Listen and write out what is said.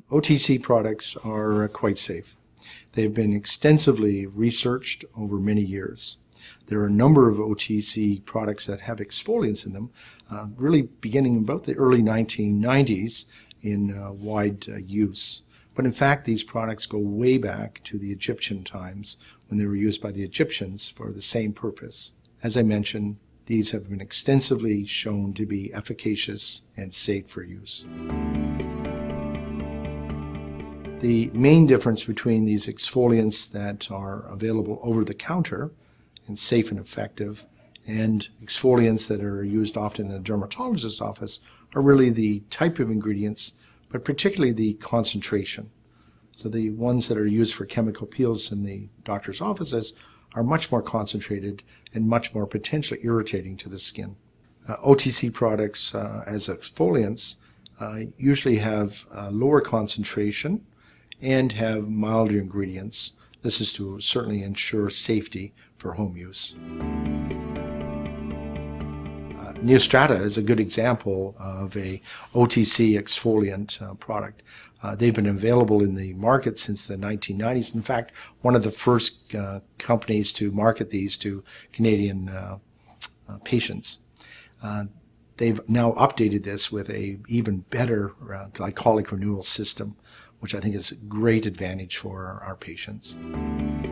OTC products are quite safe. They've been extensively researched over many years. There are a number of OTC products that have exfoliants in them, really beginning about the early 1990s in wide use. But in fact, these products go way back to the Egyptian times when they were used by the Egyptians for the same purpose. As I mentioned, these have been extensively shown to be efficacious and safe for use. The main difference between these exfoliants that are available over the counter and safe and effective and exfoliants that are used often in a dermatologist's office are really the type of ingredients, but particularly the concentration. So the ones that are used for chemical peels in the doctor's offices are much more concentrated and much more potentially irritating to the skin. OTC products as exfoliants usually have lower concentration and have milder ingredients. This is to certainly ensure safety for home use. Neostrata is a good example of a OTC exfoliant product. They've been available in the market since the 1990s. In fact, one of the first companies to market these to Canadian patients. They've now updated this with an even better glycolic renewal system, which I think is a great advantage for our patients.